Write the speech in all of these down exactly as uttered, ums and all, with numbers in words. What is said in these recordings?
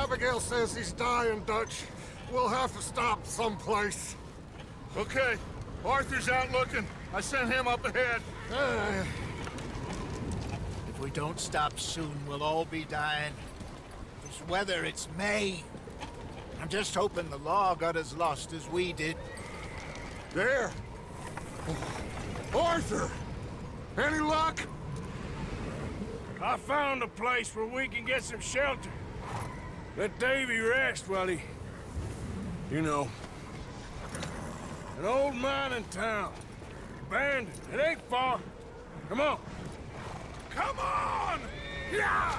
Abigail says he's dying, Dutch. We'll have to stop someplace. Okay. Arthur's out looking. I sent him up ahead. Uh, If we don't stop soon, we'll all be dying. This weather, it's May. I'm just hoping the law got as lost as we did. there. Arthur! Any luck? I found a place where we can get some shelter. Let Davy rest while he... You know. An old mining town. Abandoned. It ain't far. Come on. Come on! Yeah!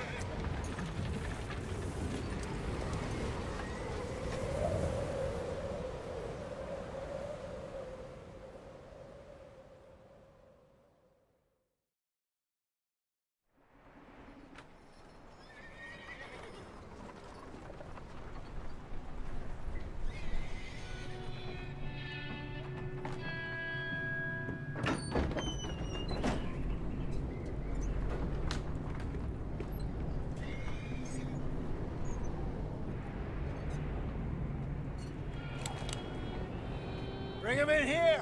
Bring him in here!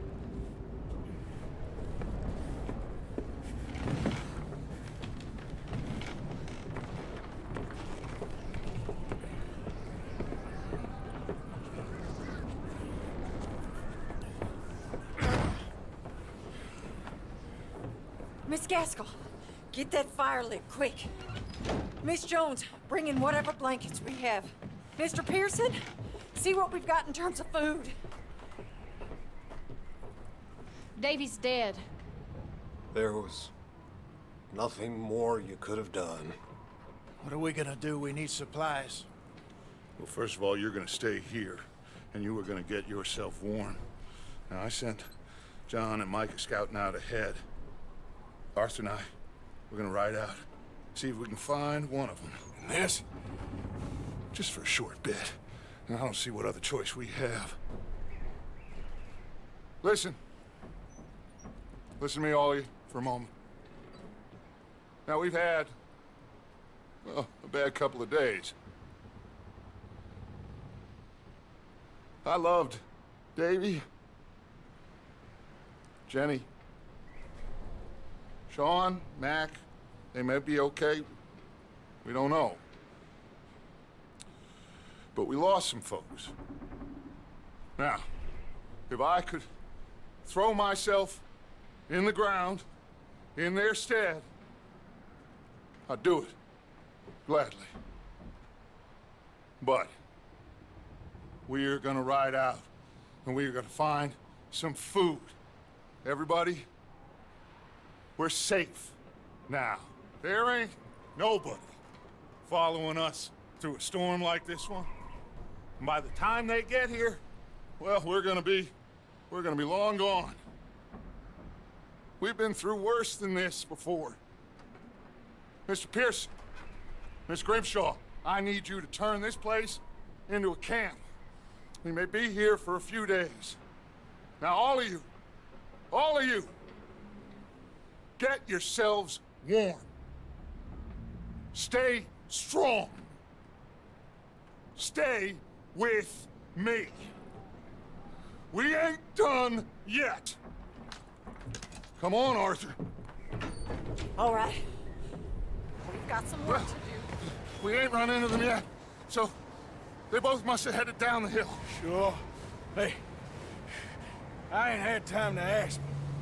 Miss Gaskell, get that fire lit, quick. Miss Jones, bring in whatever blankets we have. Mister Pearson, see what we've got in terms of food. Davy's dead. There was nothing more you could have done. What are we gonna do? We need supplies. Well, first of all, you're gonna stay here, and you were gonna get yourself warm. Now, I sent John and Micah scouting out ahead. Arthur and I, we're gonna ride out, see if we can find one of them. And this, just for a short bit. And I don't see what other choice we have. Listen. Listen to me, all of you, for a moment. Now, we've had, well, a bad couple of days. I loved Davy, Jenny, Sean, Mac. They may be okay. We don't know. But we lost some folks. Now, if I could throw myself in the ground, in their stead, I'd do it, gladly. But we're gonna ride out, and we're gonna find some food. Everybody, we're safe now. There ain't nobody following us through a storm like this one. And by the time they get here, well, we're gonna be, we're gonna be long gone. We've been through worse than this before. Mister Pearson, Miss Grimshaw, I need you to turn this place into a camp. We may be here for a few days. Now, all of you, all of you, get yourselves warm. Stay strong. Stay with me. We ain't done yet. Come on, Arthur. All right. We've got some work Well, to do. we ain't run into them yet, so they both must have headed down the hill. Sure. Hey, I ain't had time to ask.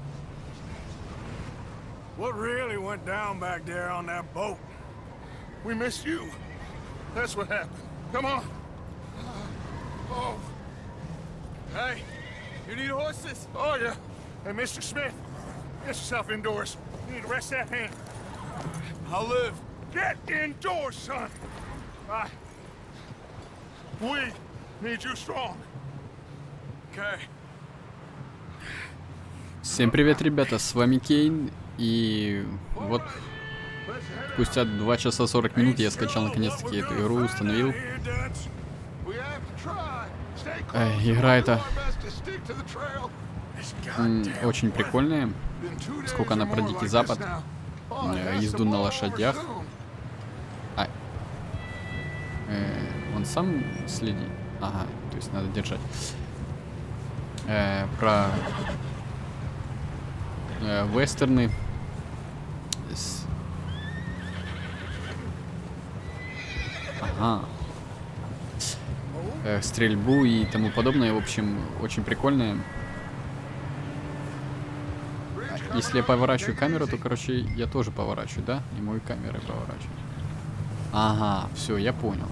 What really went down back there on that boat? We missed you. That's what happened. Come on. Oh. Hey, you need horses? Oh, yeah. Hey, Mister Smith, get yourself indoors. You need to rest that hand. I'll live. Get indoors, son. I... We need you strong. Okay. Всем привет, ребята, с вами Кейн, и вот спустя два часа сорок минут я скачал наконец-таки эту игру, установил. Э, игра эта очень прикольная, сколько она про Дикий Запад, езду на лошадях. А, Э, он сам следит. Ага, то есть надо держать. Э, про э, вестерны. С... Ага. Э, стрельбу и тому подобное. В общем, очень прикольное. Если я поворачиваю камеру, то, короче, я тоже поворачиваю, да? И мою камеру поворачиваю. Ага, все, я понял.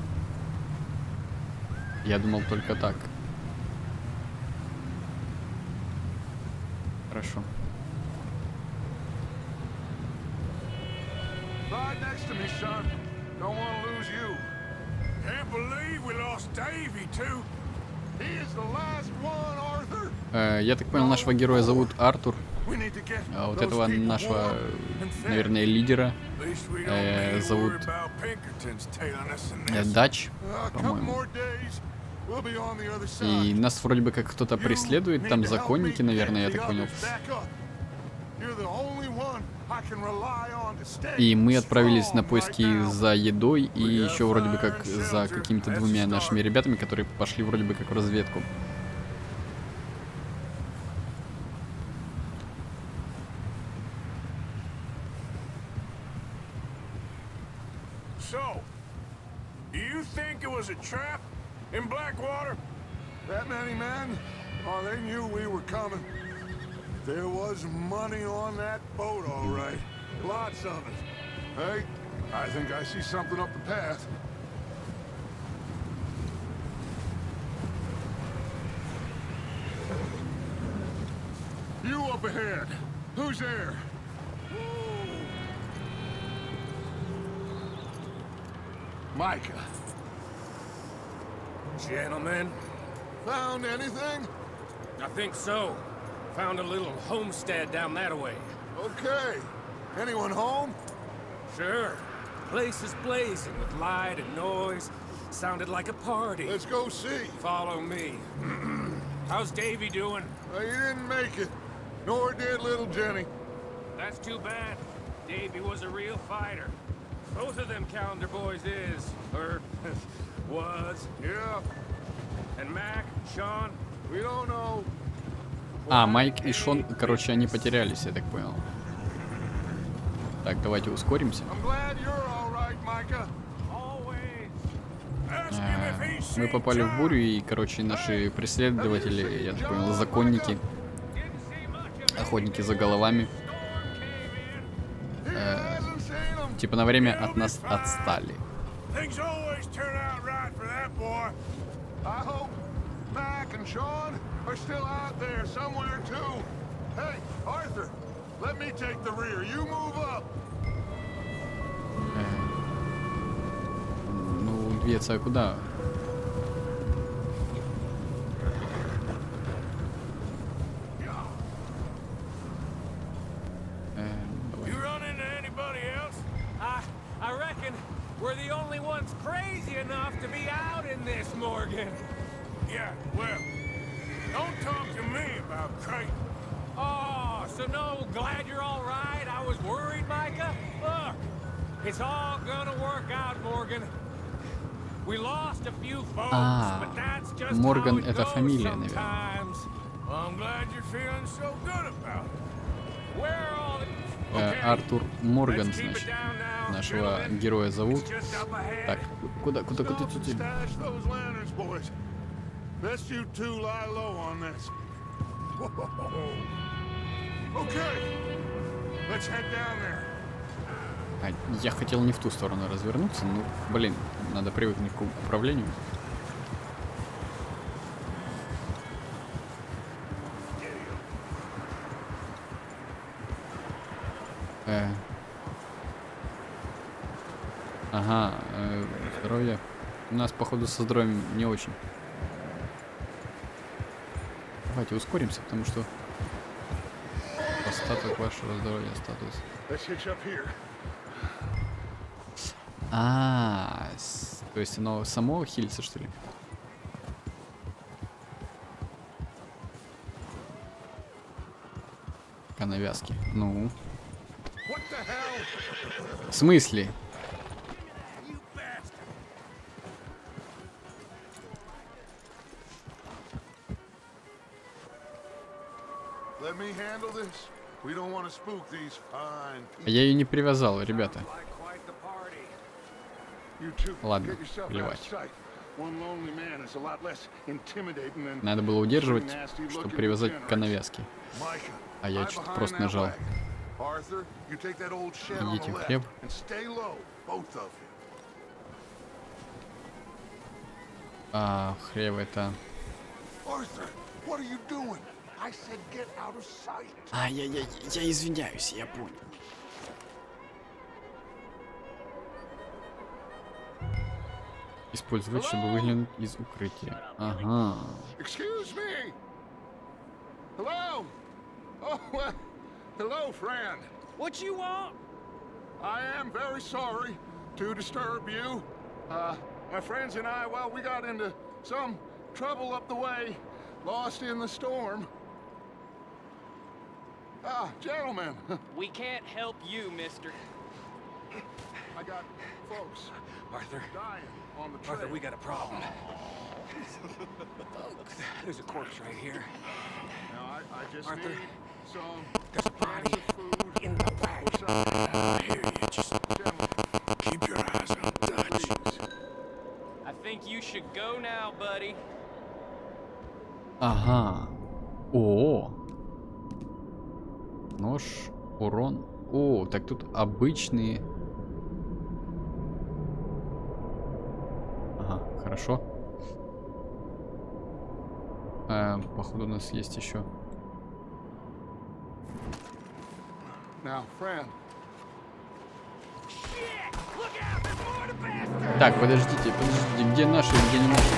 Я думал только так. Хорошо. Э, я так понял, нашего героя зовут Артур. А вот этого нашего, наверное, лидера э, зовут э, Дач, по-моему. И нас вроде бы как кто-то преследует, там законники, наверное, я так понял. И мы отправились на поиски за едой и еще вроде бы как за какими-то двумя нашими ребятами, которые пошли вроде бы как в разведку. In Blackwater? That many men? Oh, they knew we were coming. There was money on that boat, all right. Lots of it. Hey, I think I see something up the path. You up ahead. Who's there? Micah. Gentlemen. Found anything? I think so. Found a little homestead down that way. Okay. Anyone home? Sure. Place is blazing with light and noise. Sounded like a party. Let's go see. Follow me. How's Davy doing? Uh, he didn't make it. Nor did little Jenny. That's too bad. Davy was a real fighter. Both of them Calendar boys is, or was. Yeah. And Mac, Sean, we don't know. А, Майк и Шон, короче, они потерялись, я так понял. Так, давайте ускоримся. Э, мы попали в бурю, и, короче, наши преследователи, я так понял, законники, охотники за головами, э, типа на время от нас отстали. Are still out there somewhere too. Hey, Arthur, let me take the rear. You move up. Э, ну, двигаться куда? You run into anybody else? I, I reckon we're the only ones crazy enough to be out in this, Morgan. Yeah, well. Don't talk to me about Creighton. Oh, so no, glad you're all right. I was worried, Micah. Look, it's all gonna work out, Morgan. We lost a few folks, Ah, but that's just Morgan how it это goes фамилия, наверное. sometimes. Well, I'm glad you're feeling so good about it. Where are all the... Э, Okay, Артур Морган, let's keep it значит, down now, нашего gentlemen. героя зовут. It's just up ahead. Так, куда, куда, куда, куда? Stash those lanterns, boys. Best you two lie low on this. Okay, let's head down there. А, я хотел не в ту сторону развернуться, ну, блин, надо привыкнуть к управлению. Э. Ага, э, здоровье. У нас, походу, со здоровьем не очень. Давайте ускоримся, потому что остаток вашего здоровья, статус. А, с- то есть оно само хилится, что ли? По навязке. Ну. В смысле? Я ее не привязал, ребята. Ладно, плевать. Надо было удерживать, чтобы привязать к навязке. А я что-то просто нажал. Идите в хлеб. А, хлеб это... А, я, я, я извиняюсь, я понял. Использовать, чтобы выглянуть из укрытия. Ага. Hello? Oh, well, hello, friend. What you want? I am very sorry to disturb you. Uh, my friends and I, well, we got into some trouble up the way, lost in the storm. Ah, gentlemen. We can't help you, mister. I got folks Arthur. dying on the trail. Arthur, we got a problem. There's a corpse right here. Now, I, I just Arthur. need some There's a body food in the back. I hear you. Just keep your eyes on Dutch. I think you should go now, buddy. Ага. О. Нож, урон. О, так тут обычные. Ага, хорошо. А, походу у нас есть еще. Now, friend. Так, подождите, подождите, где наши, где не наши?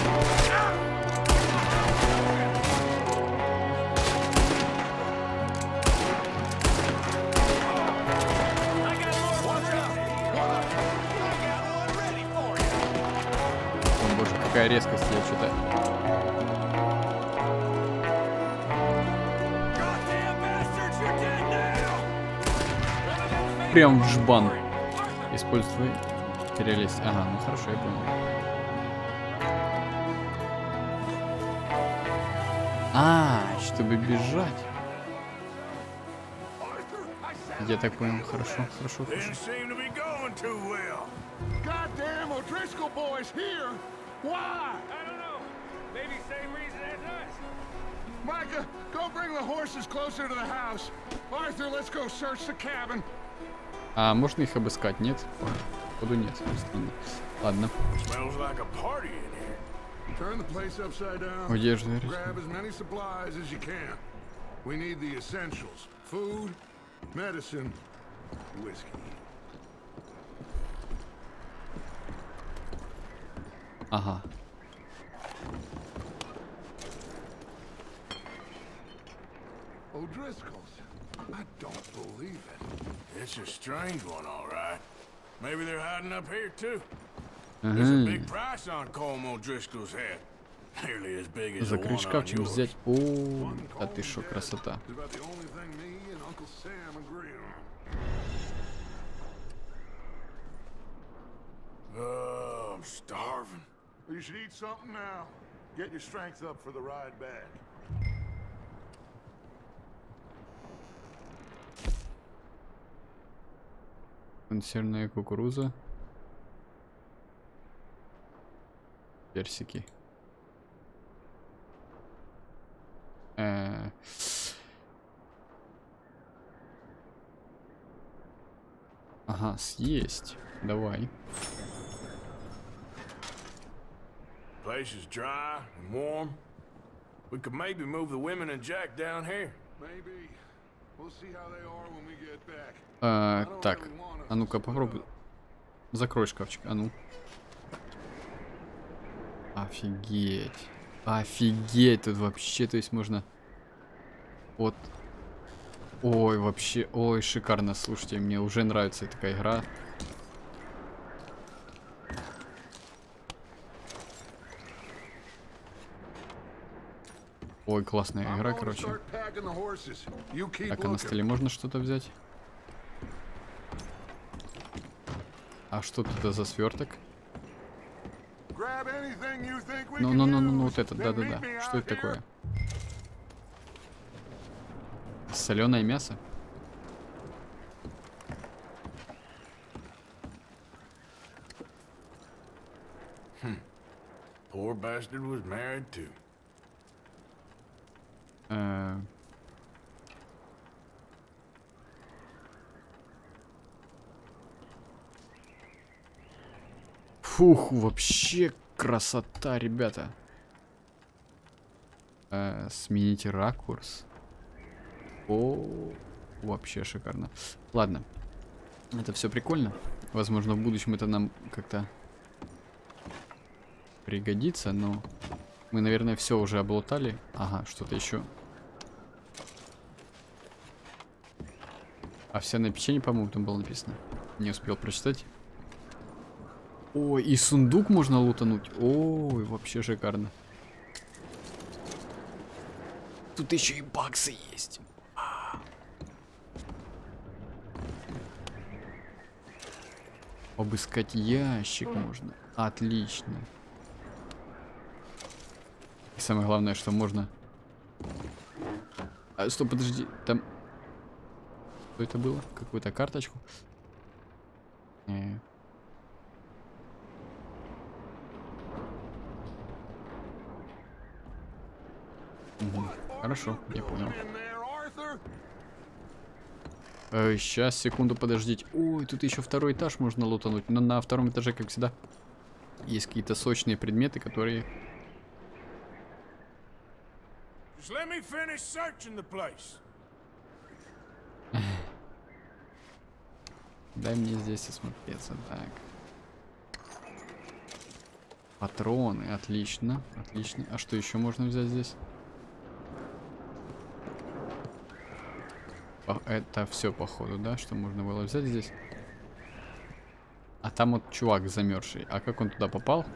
О боже, какая резкость, я что-то... Прям в жбан. Используй. Перелезть. Ага, ну хорошо, я понял. А, чтобы бежать. Я так понял, хорошо, хорошо, хорошо. Goddamn O'Driscoll boys here. Why? I don't know. Maybe same reason as us. Micah, go bring the horses closer to the house. Arthur, let's go search the cabin. А можно их обыскать? Нет? Походу нет. Странно. Ладно. Turn the place upside down. Одежда. Grab as many supplies as you can. We need the essentials: food, medicine, whiskey. Ага. O'Driscoll's. I don't believe it. It's a strange one, all right. Maybe they're hiding up here, too. There's a big price on Colm O'Driscoll's head. Nearly as big as the Закрыть one on шкафчик, yours. взять. О, а ты шо, красота. It's about the only thing me and Uncle Sam agree on. Oh, I'm starving. You should eat something now. Get your strength up for the ride back. Консервная кукуруза. Персики. Э-э- ага, съесть. Давай. Place is dry and warm. We could maybe move the women and Jack down here. Maybe. We'll see how they are when we get back. А, так, а ну-ка попробуй. Закрой шкафчик, а ну. Офигеть. Офигеть, тут вообще, то есть можно... Вот. Ой, вообще, ой, шикарно, слушайте, мне уже нравится такая игра. Ой, классная игра, короче. Так, а на столе можно что-то взять? А что тут за сверток? Ну-ну-ну-ну, вот это, да-да-да. Что это такое? Соленое мясо? Poor bastard was married too. Э, Фух, вообще красота, ребята. Э, смените ракурс. О, вообще шикарно. Ладно, это все прикольно. Возможно, в будущем это нам как-то пригодится, но мы, наверное, все уже облутали. Ага, что-то еще. Овсяное печенье, по-моему, там было написано. Не успел прочитать. Ой, и сундук можно лутануть. Ой, вообще шикарно. Тут еще и баксы есть. А. Обыскать ящик можно. Отлично. И самое главное, что можно... А, стоп, подожди, там... Что это было? Какую-то карточку? Э. Угу. Хорошо, я понял. Э, сейчас, секунду, подождите. Ой, тут еще второй этаж можно лутануть. Но на втором этаже, как всегда, есть какие-то сочные предметы, которые... Дай мне здесь осмотреться. Так. Патроны. Отлично. Отлично. А что еще можно взять здесь? Это все, походу, да? Что можно было взять здесь? А там вот чувак замерзший. А как он туда попал?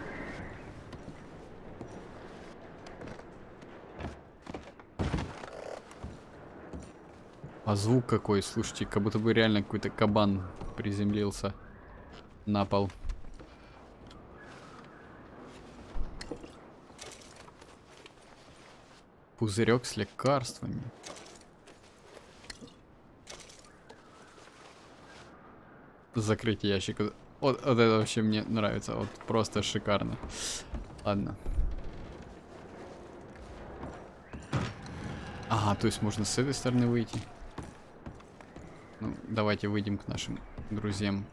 А звук какой, слушайте, как будто бы реально какой-то кабан приземлился на пол. Пузырек с лекарствами. Закрыть ящик. Вот, вот это вообще мне нравится. Вот просто шикарно. Ладно. Ага, то есть можно с этой стороны выйти. Ну, давайте выйдем к нашим друзьям.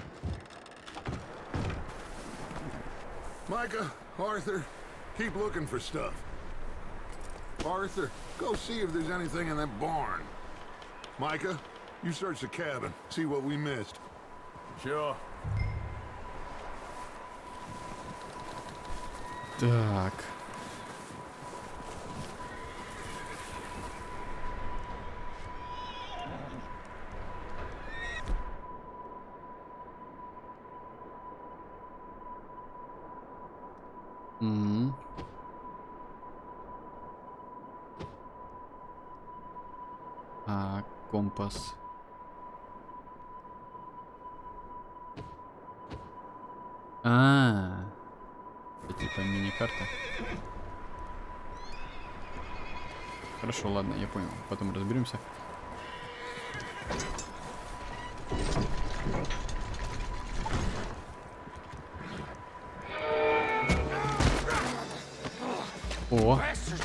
Micah, Arthur, keep looking for stuff. Arthur, go see if there's anything in that barn. Micah, you search the cabin, see what we missed. Sure. Так. М-м. А, компас. А, это типа мини-карта. Хорошо, ладно, я понял. Потом разберемся. О!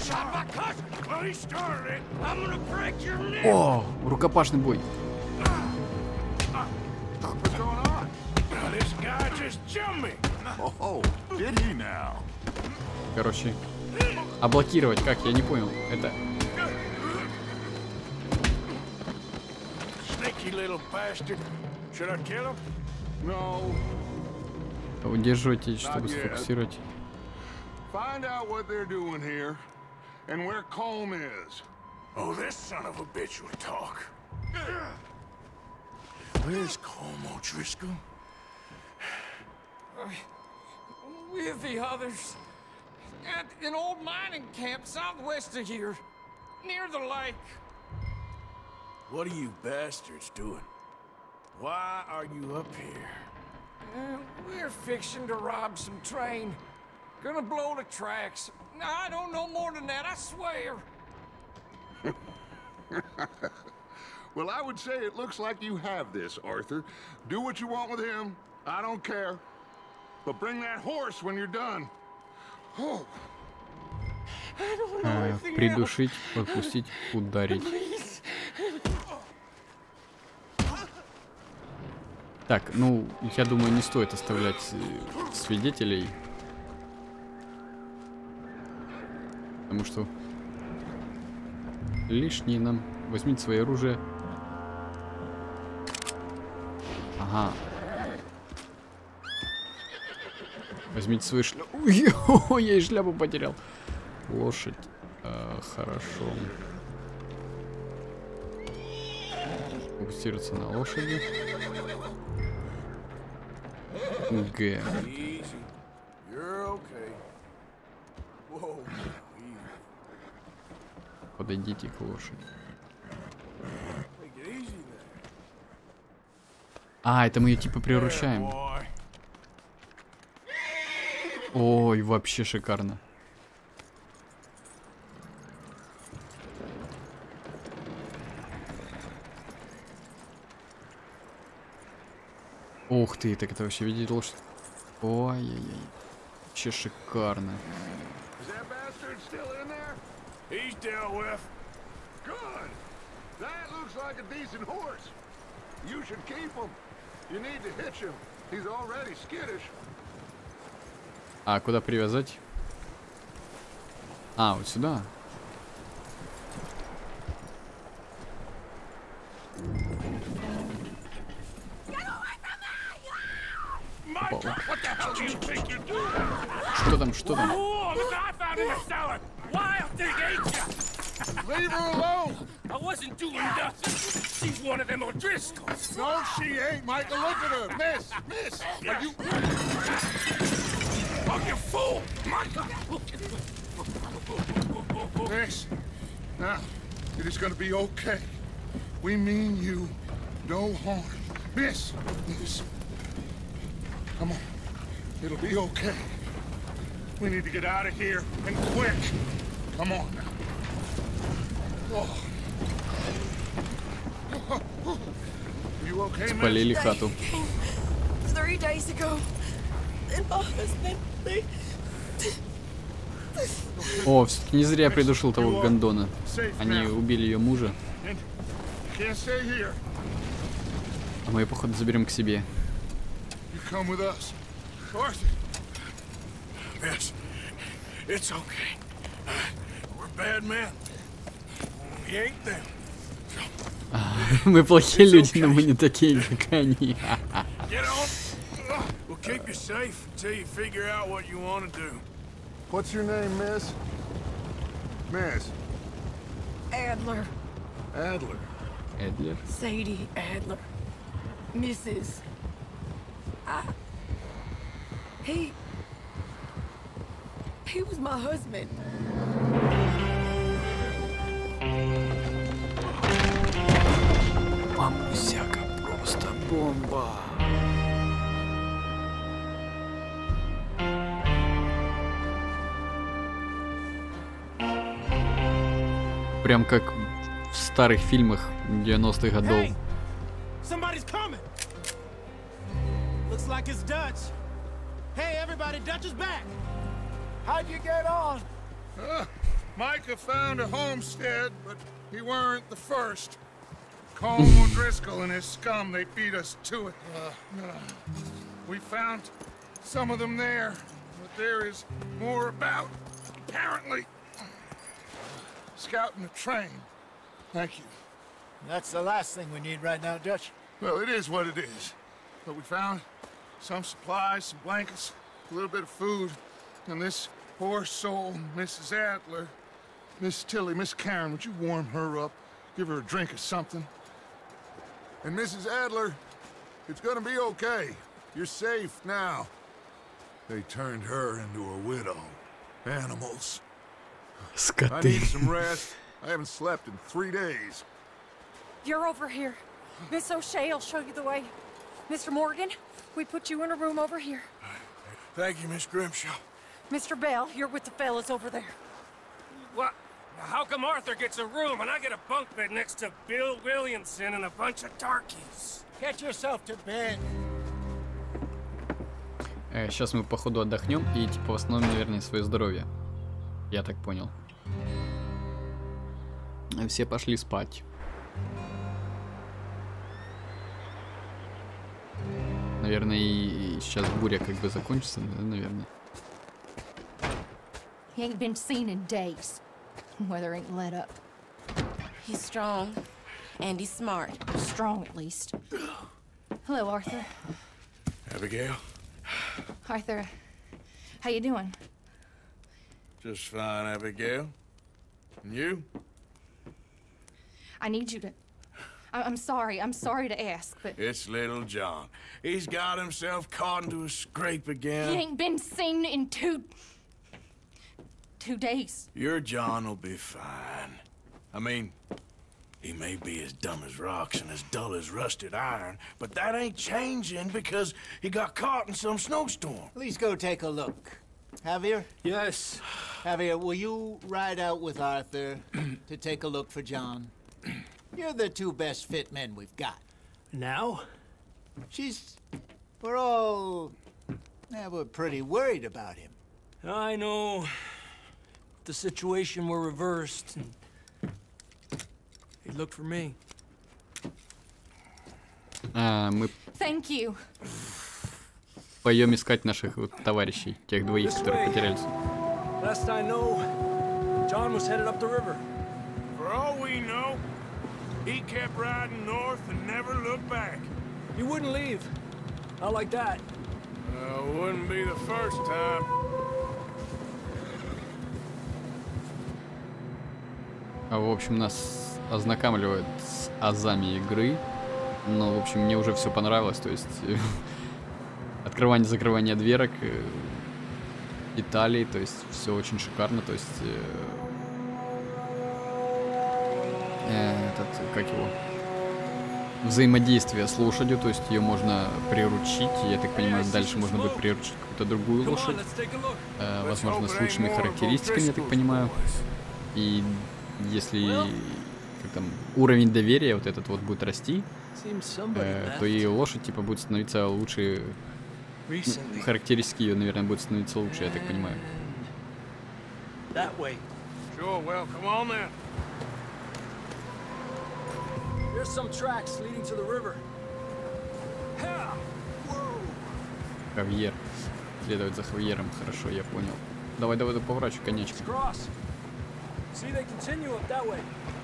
О! Рукопашный бой! Короче, а блокировать как? Я не понял. Это... Удерживайте, чтобы сфокусировать. Find out what they're doing here and where Colm is. Oh, this son of a bitch will talk. Where's Colm O'Driscoll? With the others. At an old mining camp southwest of here. Near the lake. What are you bastards doing? Why are you up here? Uh, we're fixing to rob some train. Gonna blow the tracks. I don't know more than that, I swear. Well, I would say it looks like you have this, Arthur. Do what you want with him. I don't care. But bring that horse when you're done. Oh. А, придушить, подпустить, ударить. Так, ну, я думаю, не стоит оставлять свидетелей. Потому что лишние нам. Возьмите свое оружие. Ага. Возьмите свою шляпу. Ой, я и шляпу потерял. Лошадь. А, хорошо. Фокусироваться на лошади. Г. Подойдите к лошади. А, это мы ее типа приручаем. Ой, вообще шикарно. Ух ты, так это вообще видеть лошадь. Ой-ой-ой. Вообще шикарно. He's dealt with. Good. That looks like a decent horse. You should keep him. You need to hitch him. He's already skittish. А куда привязать? А, вот сюда. Что там, что там? Leave her alone. I wasn't doing nothing. She's one of them O'Driscolls. No, she ain't, Michael. Look at her. Miss, miss. Are you... Oh, you fool! Michael! Miss. Now, it is going to be okay. We mean you no harm. Miss, miss. Come on. It'll be okay. We need to get out of here, and quick. Come on now. Oh. You okay, man? Спалили хату. Three days ago, and my husband, they... О, все-таки не зря придушил того гондона. Они убили ее мужа. А мы ее, походу, заберем к себе. Yes, it's okay. We're bad men. We ain't them. Мы плохие люди, но мы не такие, как они. Get on. We'll keep you safe until you figure out what you want to do. What's your name, miss? Miss? Adler. Adler. Эдлер. Sadie Adler. Missus I... He... He was my husband. Мамусяка, просто бомба. Прям как в старых фильмах девяностых годов. Hey, somebody's coming. Looks like it's Dutch. Hey, everybody, Dutch is back. How'd you get on? Uh, Micah found a homestead, but he weren't the first. Colm O'Driscoll and his scum, they beat us to it. Uh, uh, we found some of them there, but there is more about, apparently. Scouting a train. Thank you. That's the last thing we need right now, Dutch. Well, it is what it is. But we found some supplies, some blankets, a little bit of food, and this poor soul, Missus Adler, Miss Tilly, Miss Karen, would you warm her up? Give her a drink or something? And Missus Adler, it's gonna be okay. You're safe now. They turned her into a widow. Animals. I need some rest. I haven't slept in three days. You're over here. Miss O'Shea will show you the way. Mister Morgan, we put you in a room over here. Thank you, Miss Grimshaw. Mister Bell, you're with the fellas over there. What? How come Arthur gets a room and I get a bunk bed next to Bill Williamson and a bunch of darkies? Get yourself to bed. Э, сейчас мы походу отдохнем и типа восстановим, наверное, свое здоровье. Я так понял. Все пошли спать. Наверное, и, и сейчас буря как бы закончится, да, наверное. He ain't been seen in days. Weather ain't let up. He's strong, and he's smart. Strong, at least. Hello, Arthur. Abigail? Arthur, how you doing? Just fine, Abigail. And you? I need you to... I I'm sorry, I'm sorry to ask, but... It's little John. He's got himself caught into a scrape again. He ain't been seen in two... two days. Your John will be fine. I mean, he may be as dumb as rocks and as dull as rusted iron, but that ain't changing because he got caught in some snowstorm. Please go take a look. Javier? Yes. Javier, will you ride out with Arthur to take a look for John? You're the two best fit men we've got. Now? She's... We're all... Yeah, we're pretty worried about him. I know. The situation were reversed. And he looked for me. А, мы Thank you. пойдем искать наших вот товарищей, тех двоих, This которые way. потерялись. Last I know, John was headed up the river. For all we know, he kept riding north and never looked back. He wouldn't leave. Not like that. Uh, wouldn't be the first time. А, в общем, нас ознакомливают с азами игры. Но, в общем, мне уже все понравилось. То есть, открывание-закрывание дверок, э, Италии, то есть, все очень шикарно. То есть, э, э, этот, как его, взаимодействие с лошадью, то есть, ее можно приручить. Я так понимаю, дальше можно будет приручить какую-то другую лошадь. Э, возможно, с лучшими характеристиками, я так понимаю. И если как там, уровень доверия вот этот вот будет расти, э, то и лошадь типа будет становиться лучше. Ну, характеристики ее, наверное, будут становиться лучше, я так понимаю. Sure, well, come on then. There's some tracks leading to the river. Хавьер. Следовать за Хавьером, хорошо, я понял. Давай, давай, поворачивай конечку. See, they continue up that way.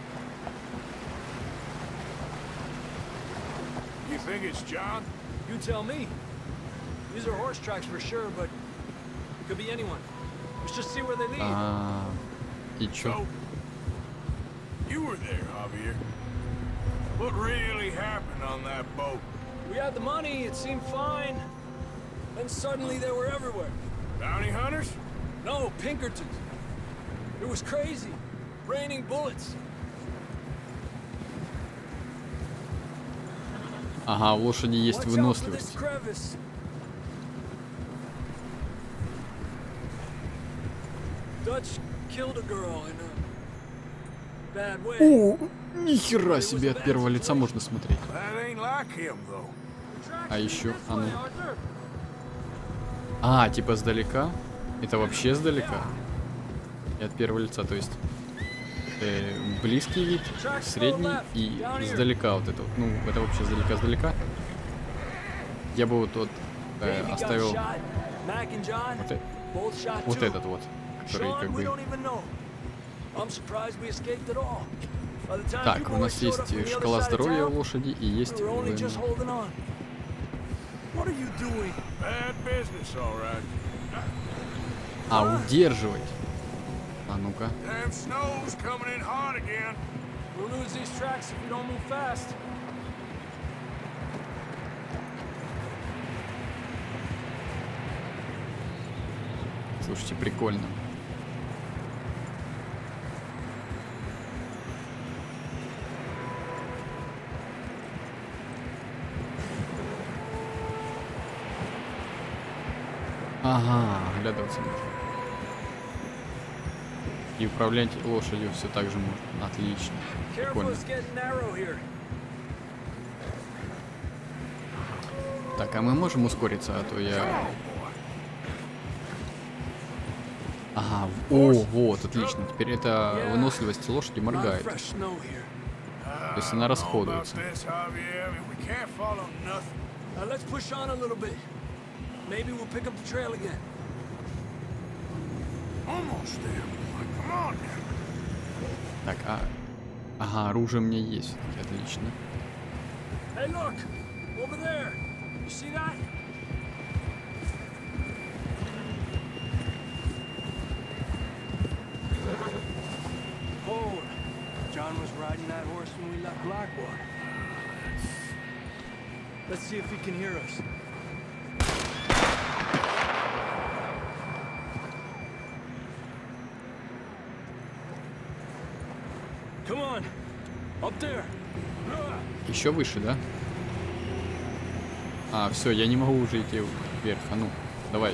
You think it's John? You tell me. These are horse tracks for sure, but it could be anyone. Let's just see where they lead. А, и чё? So, you were there, Javier. What really happened on that boat? We had the money, it seemed fine. Then suddenly they were everywhere. Bounty hunters? No, Pinkertons. It was crazy. Raining bullets. Ага, у лошади есть выносливость. О, нихера себе, от первого лица можно смотреть. А еще, а ну. А, типа сдалека? Это вообще сдалека? И от первого лица, то есть э, близкий вид, средний и сдалека вот это вот. Ну, это вообще сдалека-сдалека. Я бы вот, вот э, оставил вот, э, вот этот вот, который как бы... Так, у нас есть шкала здоровья у лошади и есть... А, удерживать. А ну-ка. Слушайте, прикольно. Ага, оглядываться можно. И управлять лошадью все так же можно. Отлично. Прикольно. Так, а мы можем ускориться, а то я Ага, о, вот, отлично. Теперь эта выносливость лошади моргает. То есть она расходуется. Так, а... Ага, оружие у меня есть. Отлично. Hey, look! Over there! You see that? Oh, John was riding that horse when we left Blackwater. Let's see if he can hear us. Come on, up there. Еще выше, да? А, все, я не могу уже идти вверх. А ну, давай.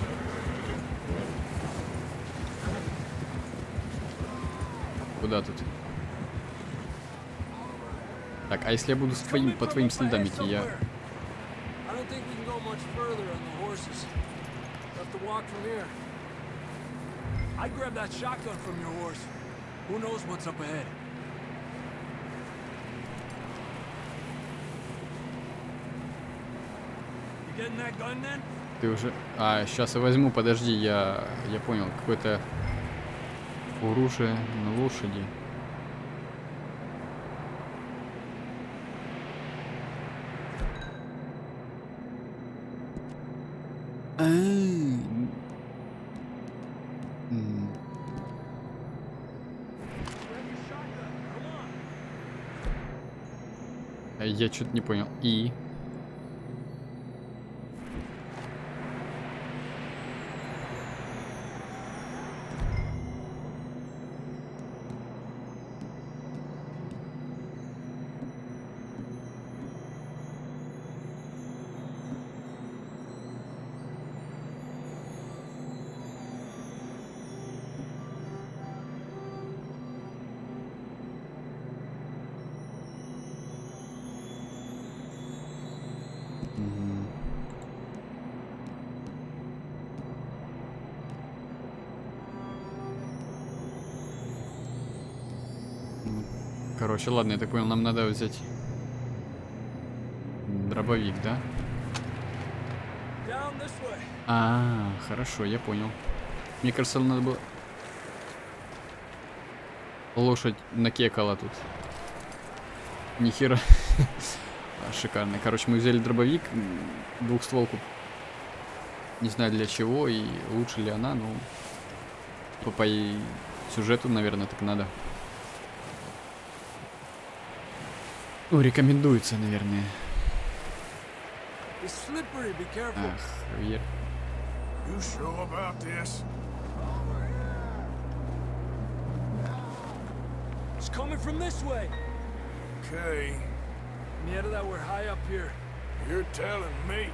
Куда тут? Так, а если я буду с твоим, по твоим следам идти, я... Ты уже... А, сейчас я возьму, подожди, я... Я понял, какое-то оружие на лошади. Я что-то не понял. И... Короче, ладно, я так понял, нам надо взять дробовик, да? А, хорошо, я понял. Мне кажется, надо было... Лошадь накекала тут. Нихера. Шикарно. Короче, мы взяли дробовик, двухстволку. Не знаю для чего и лучше ли она, но... По, по сюжету, наверное, так надо. Ну, рекомендуется, наверное. Ах, Хавьер. It's coming from this way. Okay. Mierda, that we're high up here. You're telling me.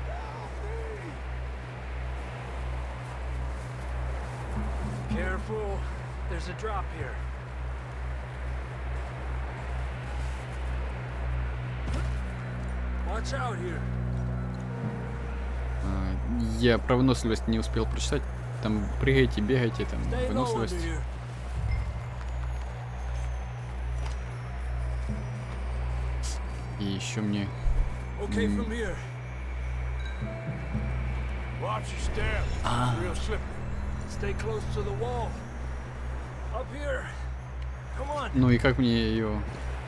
Careful. There's a drop here. Watch out here. А, я про выносливость не успел прочитать. Там прыгайте, бегайте, там выносливость. И еще мне... А. Ну и как мне ее...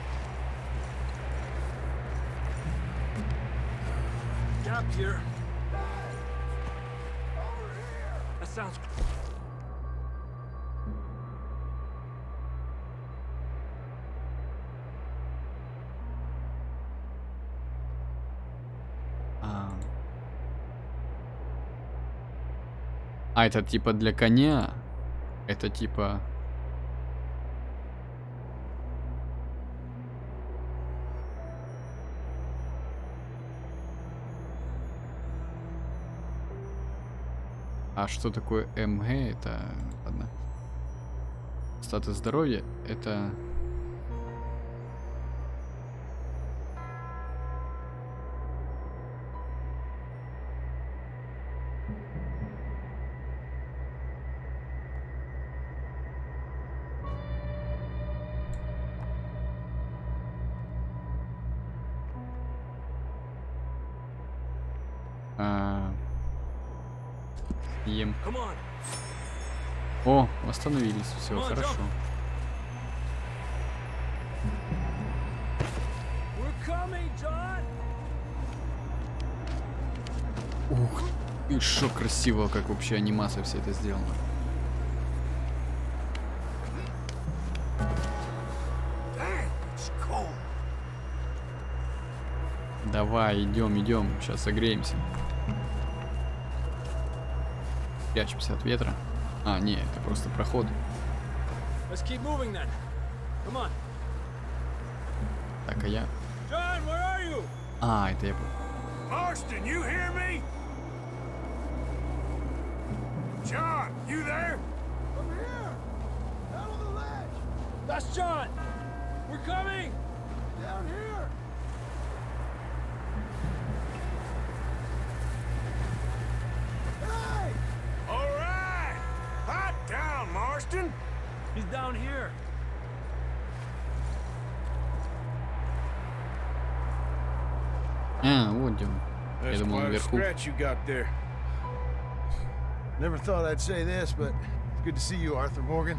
Here. That sounds. А. а это типа для коня? Это типа... А что такое МГ? Это... Ладно. Статус здоровья. Это... Ем. О, восстановились, все хорошо. Ух, и шо красиво, как вообще анимация вся это сделана. Давай, идем, идем, сейчас согреемся. Прячемся от ветра. А, не, это просто проход. Так, а я... А, это я... Marston, you hear me? John, you there? Over here! Down on the ledge! That's John! We're coming! Down here! Hey! All right! Hot down, Marston! He's down here. А, вот где он. Я думал, он вверху. Never thought I'd say this, but it's good to see you, Arthur Morgan.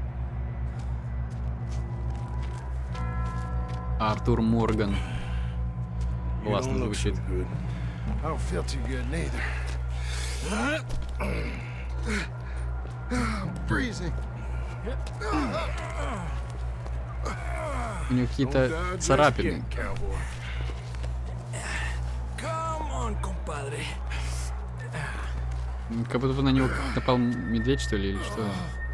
Артур Морган. Классно звучит. I don't feel too good neither. I'm freezing. У него какие-то царапины. Как будто бы на него напал медведь, что ли, или что?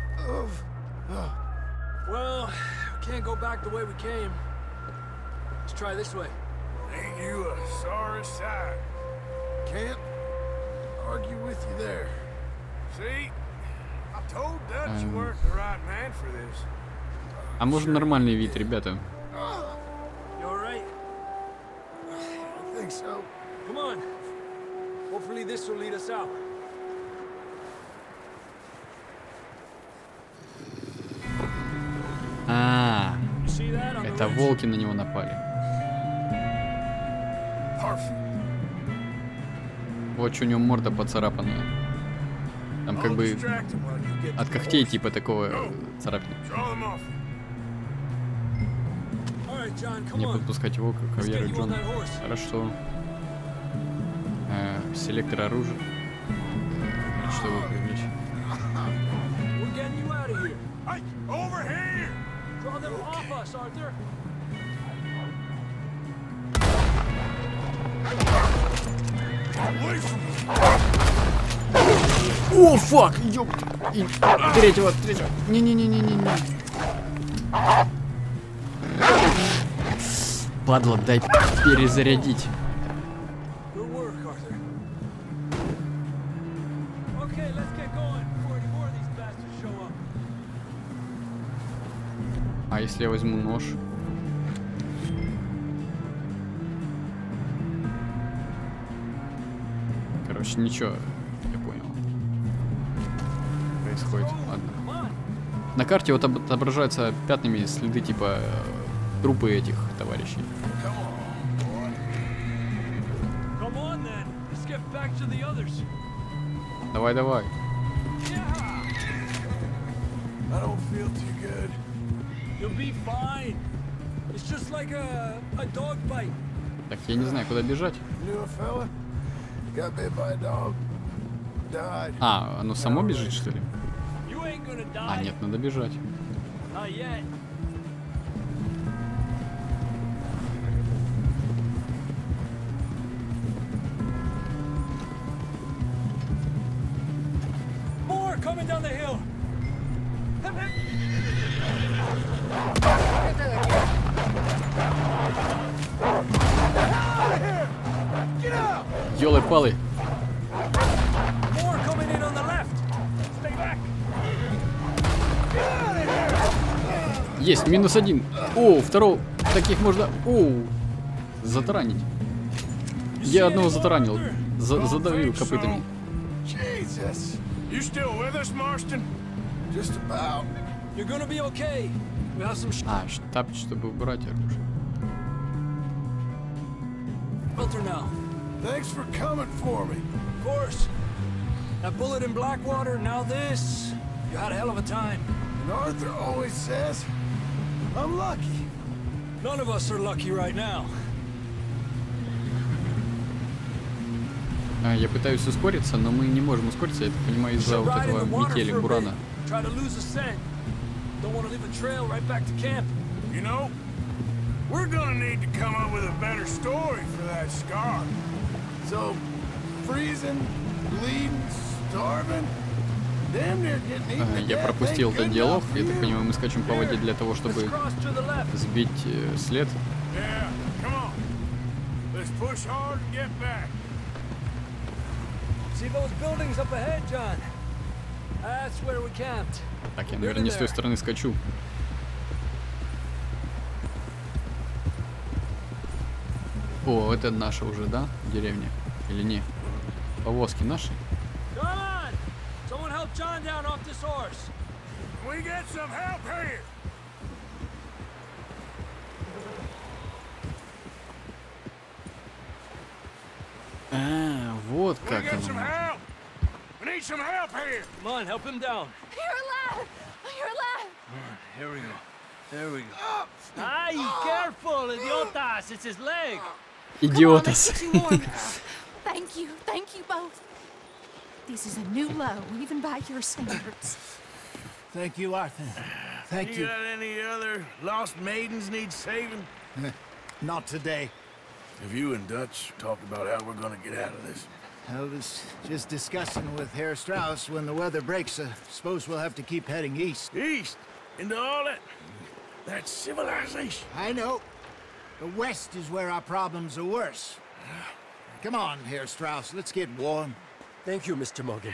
Well, can't go back the way we came. Let's try this way. Ain't you a sorry sight? Can't argue with you there. See? I told Dutch you weren't the right man for this. А может нормальный вид, ребята? You all right? I think so. Come on. Hopefully this will lead us out. А, это волки на него напали. Вот что у него морда поцарапанная. Там как бы от когтей типа такого царапины. Не подпускать его к кавьеру Джон. Хорошо. Э, селектор оружия. Что вы привлечь? О, фак! Ёп! И... Третьего, третьего. Не-не-не-не-не-не. Падла, дай перезарядить. А если я возьму нож? Короче, ничего. Я понял. Происходит. Ладно. На карте вот отображаются пятнами следы типа трупы этих товарищей. Давай, давай. Так, я не знаю, куда бежать. А, оно само бежит, что ли? А, нет, надо бежать. Ёлы-палы. Есть, минус один. О, второго. Таких можно... О, затаранить. Я одного затаранил. За задавил копытами. А, штаб, чтобы убрать оружие. Thanks for coming for me. Of course. That bullet in Blackwater, now this. You had a hell of a time. And Arthur always says, I'm lucky. None of us are lucky right now. А, я пытаюсь ускориться, но мы не можем ускориться, я так понимаю, из-за вот этого метели, бурана. Try to lose a scent. Don't want to leave a trail right back to camp. You know, we're gonna need to come up with a better story for that scar. So, freezing, bleeding, starving, damn near getting eaten to death. Я пропустил этот диалог, я так понимаю, мы скачем по воде для того, чтобы сбить э, след. Yeah, come on. Let's push hard and get back. See those buildings up ahead, John? That's where we camped. Так, я, наверное, не с той стороны скачу. О, это наша уже, да? Деревня? Или не? Повозки наши? John! Someone help John down off this horse. We get some help here. А, вот как оно. We need some help here. Come on, help him down. You're alive! You're alive! Here we go. There we go. Ay, careful, idiotas! It's his leg. Idiotas. Thank you, thank you both. This is a new low, even by your standards. Thank you, Arthur. Thank you. You got any other lost maidens need saving? Not today. Have you and Dutch talked about how we're gonna get out of this? I was just discussing with Herr Strauss when the weather breaks. I suppose we'll have to keep heading east. East? Into all that... that civilization? I know. The west is where our problems are worse. Come on, Herr Strauss, let's get warm. Thank you, Mister Morgan.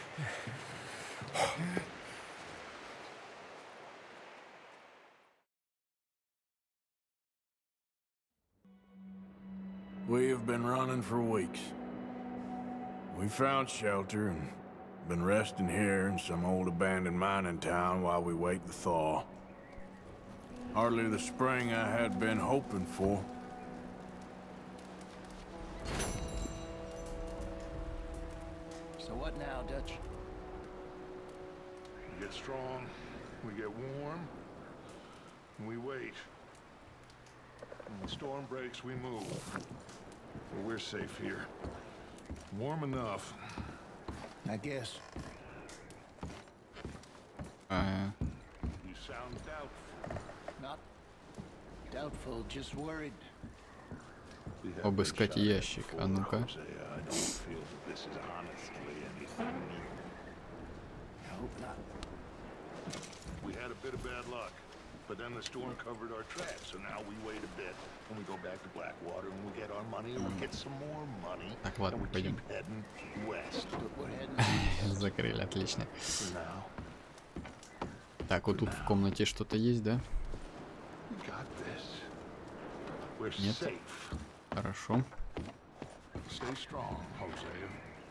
We have been running for weeks. We found shelter and been resting here in some old abandoned mining town while we wait the thaw. Hardly the spring I had been hoping for. So what now, Dutch? We get strong, we get warm, and we wait. When the storm breaks, we move. But we're safe here. Warm enough. I guess. Uh, You sound doubtful. Not doubtful, just worried. обыскать ящик. А ну-ка. I don't feel that this is honestly anything new. I hope not. We had a bit of bad luck, but then the storm covered our tracks, so now we wait a bit, and we go back to Blackwater, and we get our money, and we get some more money, Так, ладно, and we пойдем. keep heading west. But we're heading Закрыли, отлично. For now, Так, вот тут в комнате что-то есть, да? we got this. We're Нет. safe. Хорошо. Stay strong, Hosea.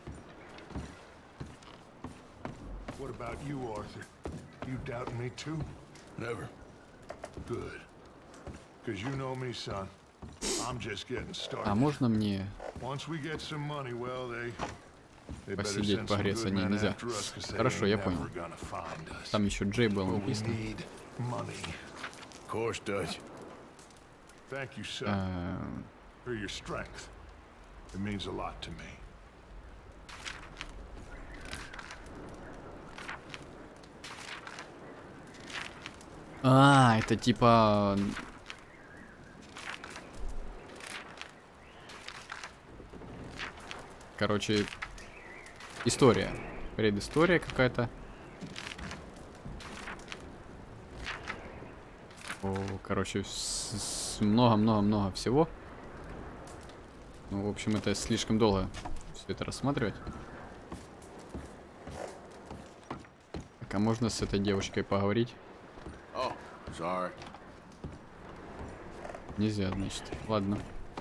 What about you, Arthur? You doubt me too? Never. Good. Because you know me, son. I'm just getting started. А можно мне Once we get some money, well, they... they better посидеть, send some погреться? good Не, men нельзя. after us, 'cause they Хорошо, ain't я never понял. gonna find us. Там еще Джей был But we написано. need money. Of course, Dutch. Thank you, son, А, for your strength. It means a lot to me. а, это типа... Короче, история. Предыстория какая-то. О, короче, много-много-много всего. Ну, в общем, это слишком долго все это рассматривать. Так, а можно с этой девочкой поговорить? Oh, sorry. Нельзя, значит. Ладно.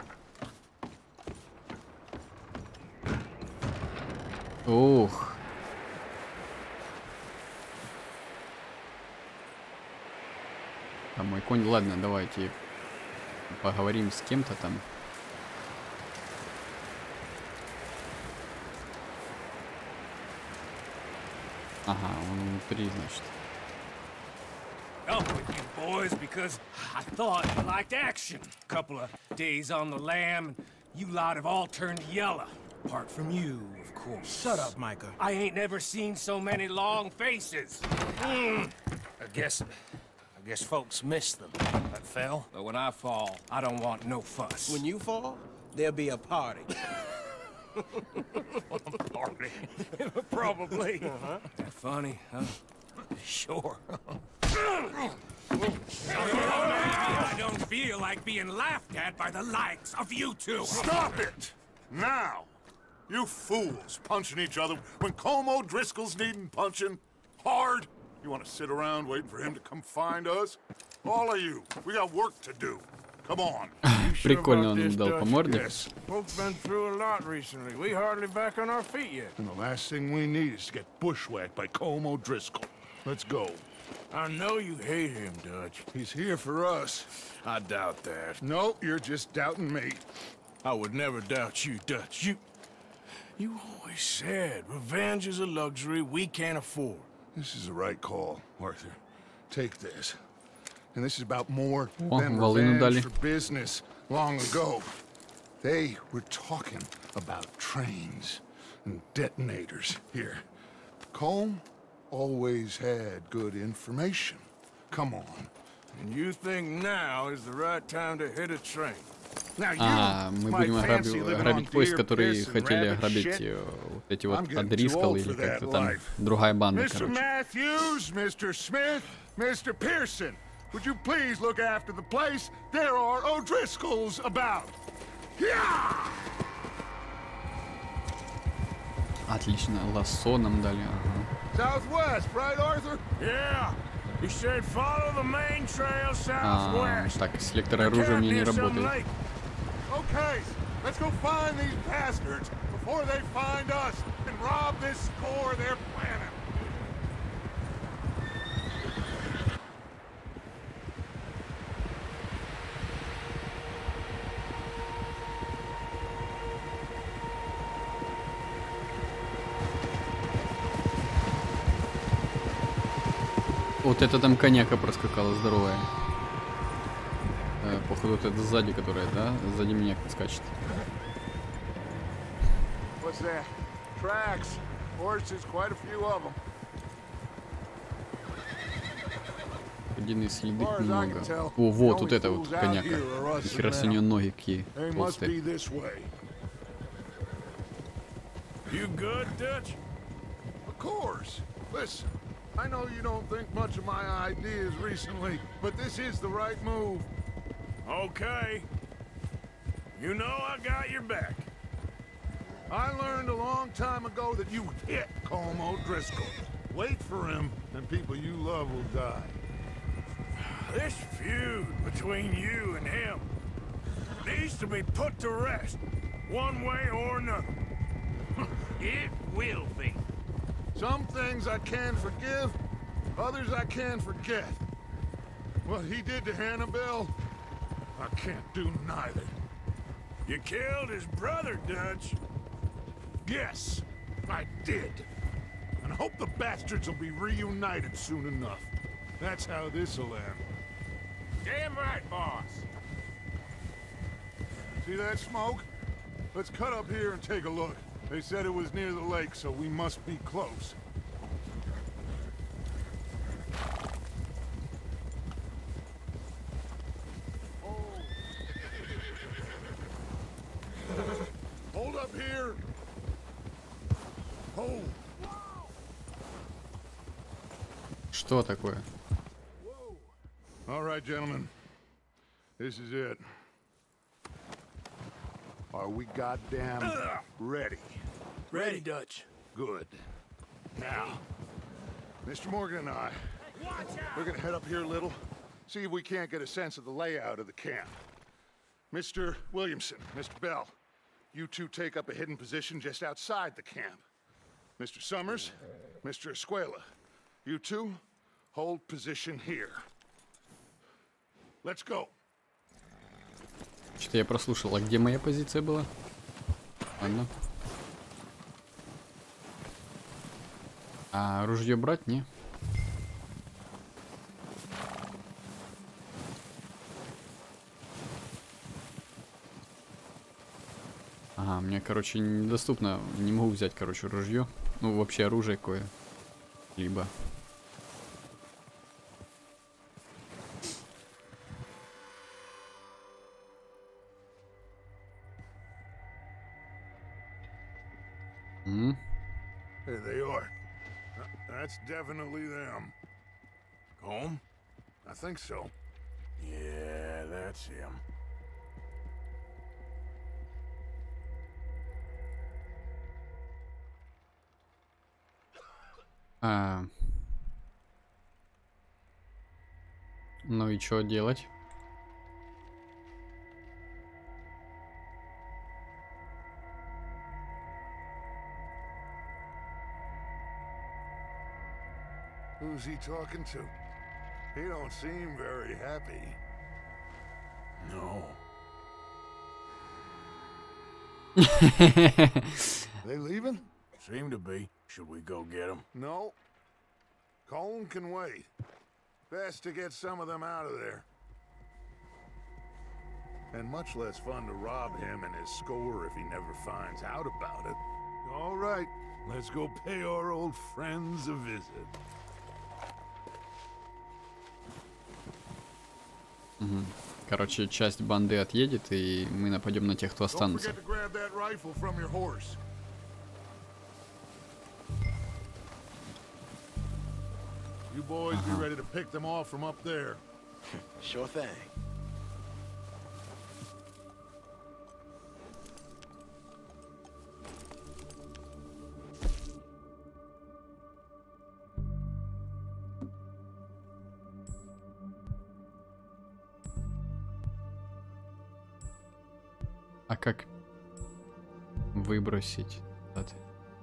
Ух. А мой конь. Ладно, давайте поговорим с кем-то там. Ага, он внутри, значит. Up with you boys because I thought you liked action. Couple of days on the lam, and you lot have all turned yellow. Apart from you, of course. Shut up, Micah. I ain't never seen so many long faces. Mm. I guess, I guess folks miss them. That fell. But when I fall, I don't want no fuss. When you fall, there'll be a party. Party? Probably. Uh-huh. Funny, huh? Sure. I don't feel like being laughed at by the likes of you two. Stop it! Now! You fools punching each other when Colm O'Driscoll's needing punching. Hard! You want to sit around waiting for him to come find us? All of you, we got work to do. Come on. Прикольно он им дал по морде. Yes. Folks been through a lot recently. We hardly back on our feet yet. And the last thing we need is to get bushwhacked by Colm O'Driscoll. Let's go. I know you hate him, Dutch. He's here for us. I doubt that. No, you're just doubting me. I would never doubt you, Dutch. You... You always said revenge is a luxury we can't afford. This is the right call, Arthur. Take this. And this is about more О, than волыну дали. revenge for business long ago. They were talking about trains and detonators here. Colm always had good information. Come on. And you think now is the right time to hit a train? А, мы будем ограбить поезд, которые хотели ограбить вот эти вот О'Дрисколл или как-то там другая банда, Mister короче. Matthews, Mister Smith, Mister Pearson, would you please look after the place? There are O'Driscolls about. Yeah! Отлично, лассо нам дали. Ага. Southwest, right, Arthur? Yeah. He said follow the main trail А, southwest. так, селектор оружия у меня не работает. Okay, let's go find these bastards before they find us and rob this score they're planning. Вот это там коняка проскакала, здоровая. Э, походу, вот это сзади, которая, да? Сзади меня скачет. What's that? Tracks. Horses, quite a few of them. Единые следы много. О, вот, вот это вот коняка. Нихера себе у нее ноги какие толстые. You good, Dutch? Of course. Listen, I know you don't think much of my ideas recently, but this is the right move. Okay. You know I got your back. I learned a long time ago that you hit Colm O'Driscoll. Wait for him, and people you love will die. This feud between you and him needs to be put to rest, one way or another. It will be. Some things I can forgive, others I can forget. What he did to Hannibal, I can't do neither. You killed his brother, Dutch. Yes, I did. And I hope the bastards will be reunited soon enough. That's how this'll end. Damn right, boss. See that smoke? Let's cut up here and take a look. They said it was near the lake, so we must be close. Hold up here. Hold. Что такое? All right, gentlemen. This is it. Are we goddamn ready? Ready, Dutch. Good. Now, Mister Morgan and I, we're gonna head up here a little, see if we can't get a sense of the layout of the camp. Mister Williamson, Mister Bell, you two take up a hidden position just outside the camp. Mister Summers, Mister Escuela, you two hold position here. Let's go. Что-то я прослушал. А где моя позиция была? Ладно. А ружье брать, не? Ага, мне, короче, недоступно. Не могу взять, короче, ружье. Ну, вообще оружие кое-либо. Mm. There they are. That's definitely them. Home? I think so. Yeah, that's him. А... Ну и что делать? Who's he talking to? He don't seem very happy. No. They leaving? Seem to be. Should we go get them? No. Colm can wait. Best to get some of them out of there. And much less fun to rob him and his score if he never finds out about it. All right, let's go pay our old friends a visit. Угу. Короче, часть банды отъедет, и мы нападем на тех, кто останется. You boys be ready to pick them off from up there. Sure thing. А как выбросить? Вот.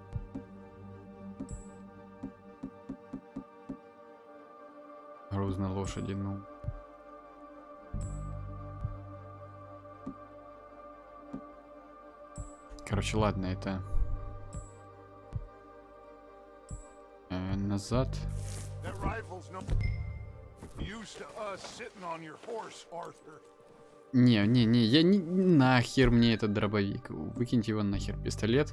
Груз на лошади, ну. Короче, ладно, это э, назад. Не, не, не, я не... Нахер мне этот дробовик. Выкиньте его нахер. Пистолет.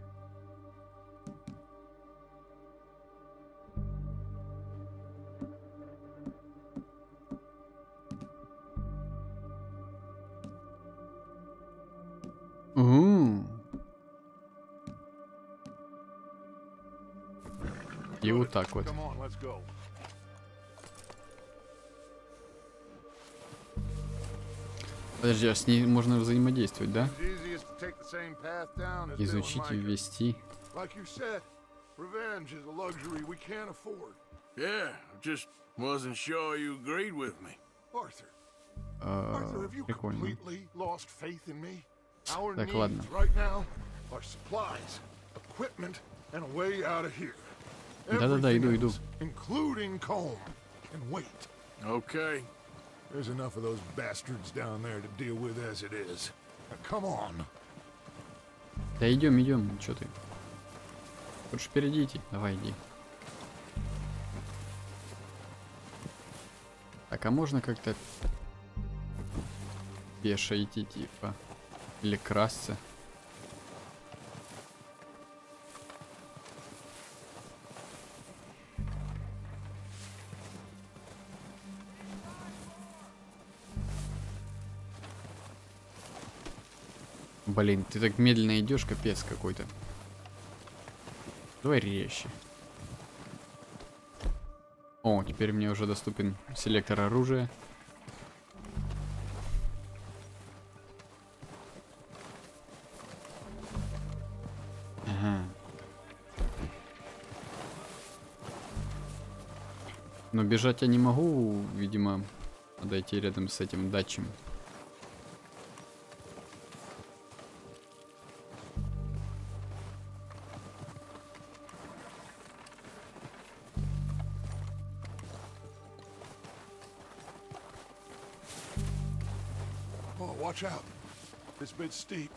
У-у-у. И вот так вот. Подожди, а с ней можно взаимодействовать, да? Изучить и ввести. Прикольно. Так, ладно. Да-да-да, иду, иду. Okay. There's enough of those bastards down there to deal with as it is. Now, come on. Да идем, идем, что ты? Лучше впереди идти. Давай, иди. Так, а можно как-то пешо идти, типа? Или красться? Блин, ты так медленно идешь, капец какой-то. Давай резче. О, теперь мне уже доступен селектор оружия. Ага. Но бежать я не могу, видимо, надо идти рядом с этим датчем.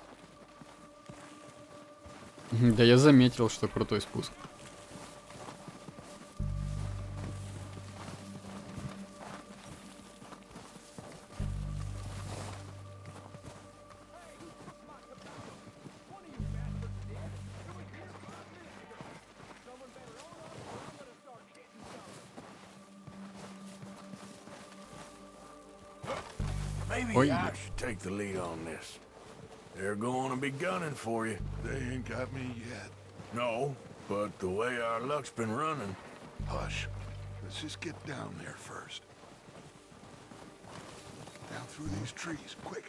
Да я заметил, что крутой спуск. Maybe I should take the lead on this. They're going to be gunning for you. They ain't got me yet. No, but the way our luck's been running. Hush. Let's just get down there first. Down through these trees, quick.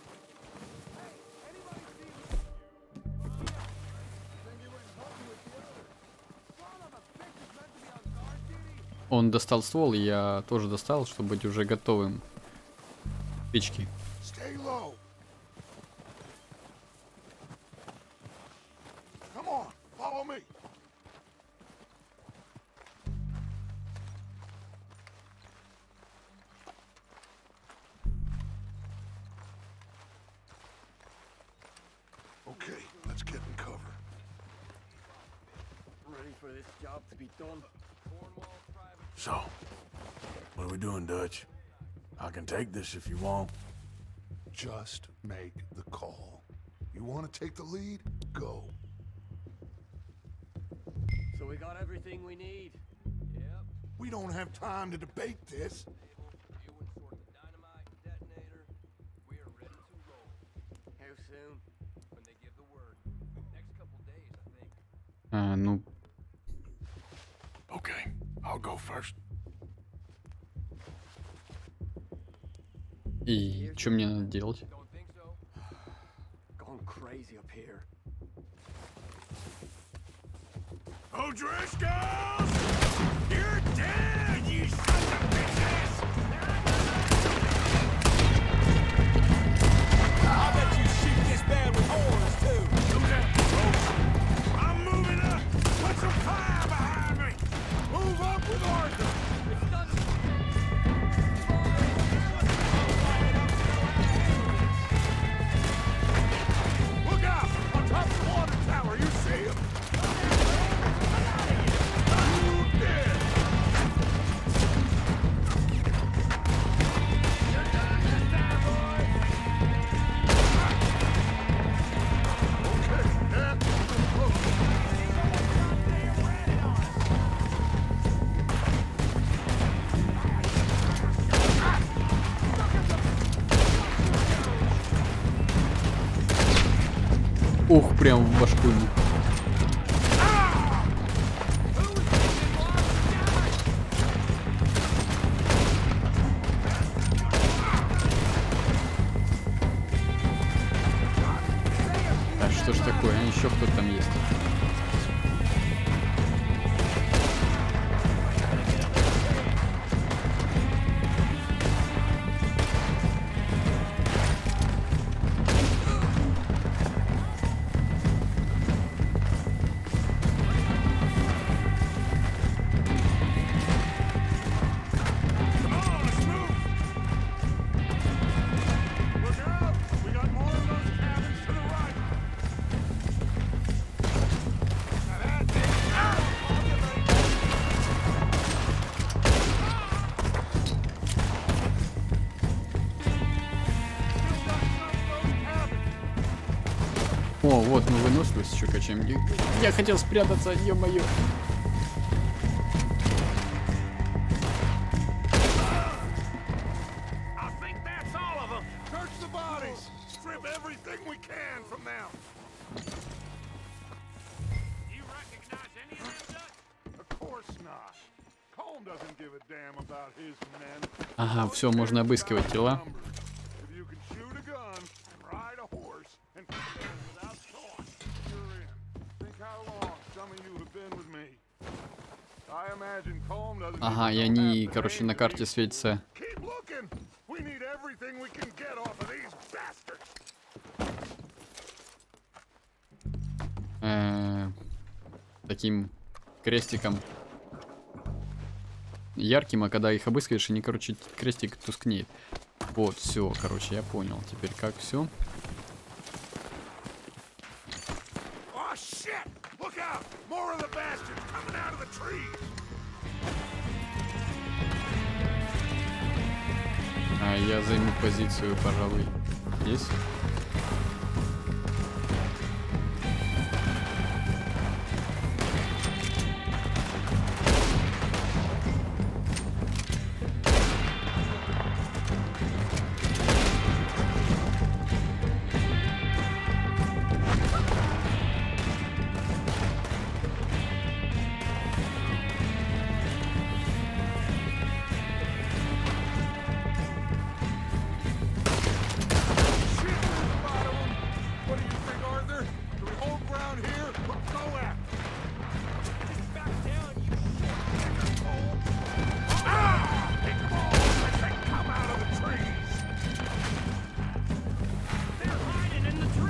Он достал ствол, и я тоже достал, чтобы быть уже готовым. Печки. Stay low. Come on, follow me. Okay, let's get in cover. Ready for this job to be done. So, what are we doing, Dutch? I can take this if you want. Just make the call. You want to take the lead? Go. So we got everything we need. Yep. We don't have time to debate this. How soon? When they give the word. Next couple days, I think. А, ну. Okay, I'll go first. И что мне надо делать? Gone crazy up here. O'Driscoll! You're dead, you sons of bitches! I bet you shoot this bad with horns too. Do that, folks. I'm moving up. Put some fire behind me. Move up with Arthur. Look out! On top of the water tower, you see him? You dead. You're done this time, boys. Okay, that's close. Ух, прям в башку ему. А что ж такое? А еще кто там есть? О, вот мы выносливость еще качаем. Я хотел спрятаться, ё-моё. Ага, все, можно обыскивать тела. Ага, и они, короче, на карте светятся. Э, таким крестиком ярким, а когда их обыскиваешь, они, короче, крестик тускнеет. Вот, все, короче, я понял. Теперь как все? А я займу позицию, пожалуй, здесь.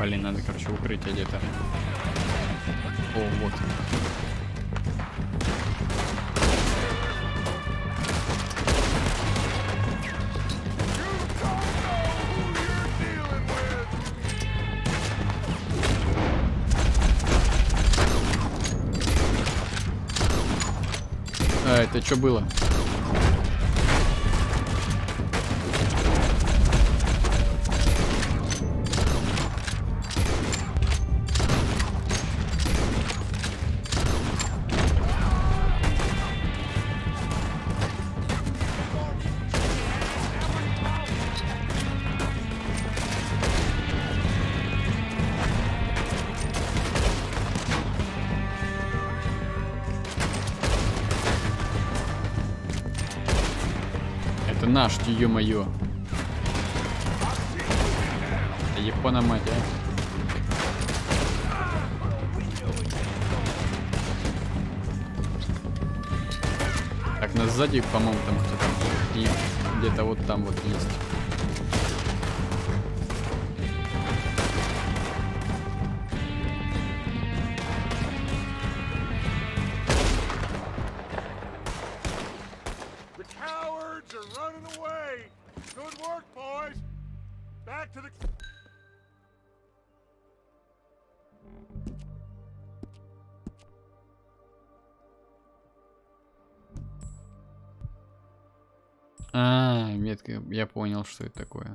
Блин, надо, короче, укрытие где-то. О, вот. А, это что было? Это наш, ё-моё. Япона мать, а. Так, нас сзади, по-моему, там кто-то. И где-то вот там вот есть. А, метка, я понял, что это такое.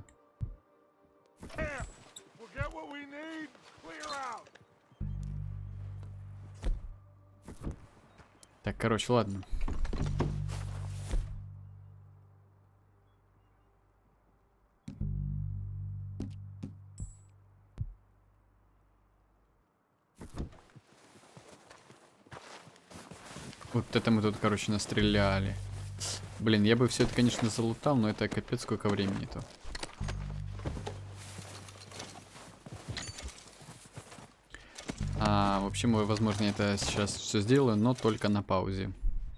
Так, короче, ладно. Вот это мы тут, короче, настреляли. Блин, я бы все это, конечно, залутал, но это капец сколько времени-то. А, в общем, возможно, я это сейчас все сделаю, но только на паузе.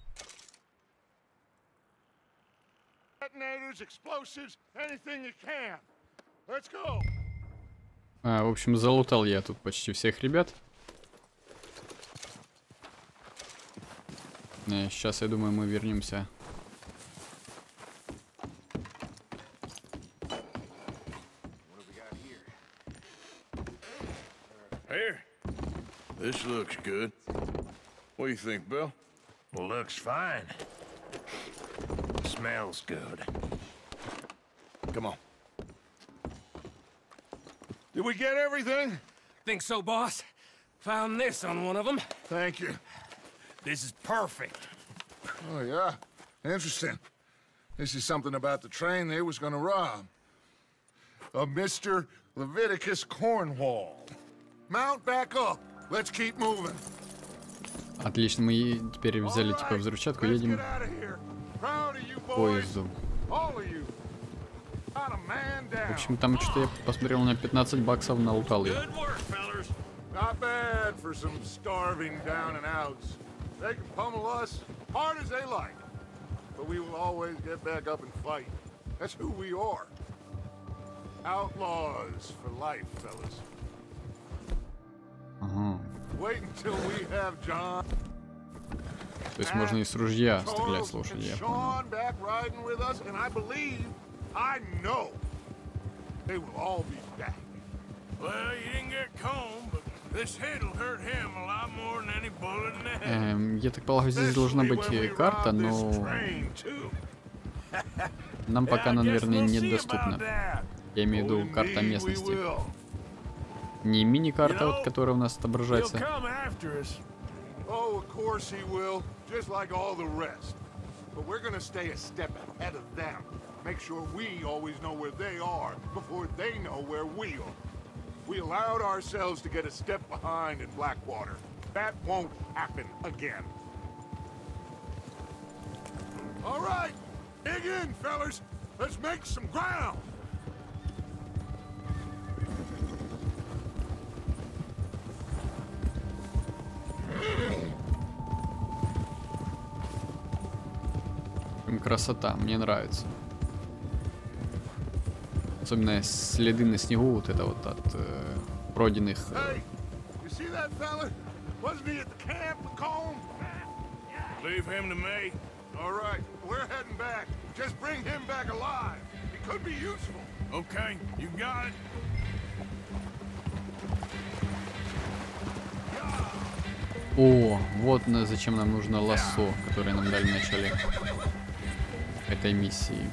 А, в общем, залутал я тут почти всех ребят. Сейчас, я думаю, мы вернемся. Here. This looks good. What do you think, Bill? Well, looks fine. Smells good. Come on. Did we get everything? Think so, boss. Found this on one of them. Thank you. This is perfect. Oh, yeah? Interesting. This is something about the train they was gonna rob. A Mister Leviticus Cornwall. Mount back up. Let's keep moving. Отлично, мы теперь взяли типа взрывчатку, едем к поезду. В общем, там что-то я посмотрел на пятнадцать баксов, налутал я. Not bad for some starving down and outs. They can pummel us hard as they like, but we will always get back up and fight. That's who we are. Outlaws for life, fellas. Ага. Wait until we have John. То есть можно и с ружья стрелять с лошади, я Sean back riding with us, and I believe, I know, they will all be back. Well, you didn't get Combe, but this hit'll hurt him a lot more than any bullet in the head. Эм, я так полагаю, здесь должна быть карта, но нам пока она, наверное, недоступна. Я имею в виду карта местности. Не мини-карта, вот, которая у нас отображается. Oh, of course he will, just like all the rest. But we're gonna stay a step ahead of them. Make sure we always know where they are before they know where we are. We allowed ourselves to get a step behind in Blackwater. That won't happen again. All right, dig in, fellas. Let's make some ground. Красота, мне нравится. Особенно следы на снегу, вот это вот от э, пройденных. Hey, you see that fella? Wasn't he at the camp, Macomb? Leave him to me. All right, we're heading back. Just bring him back alive. He could be useful. Okay, you got it. О, вот на, зачем нам нужно лассо, которое нам дали в начале этой миссии.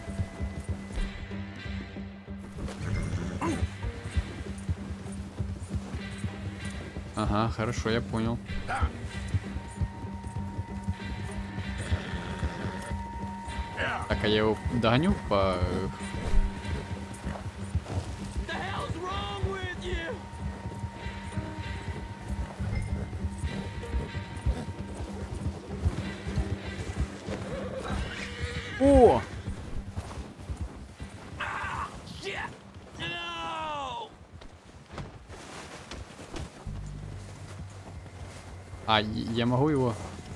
Ага, хорошо, я понял. Так, а я его догоню по... О! А, я могу его...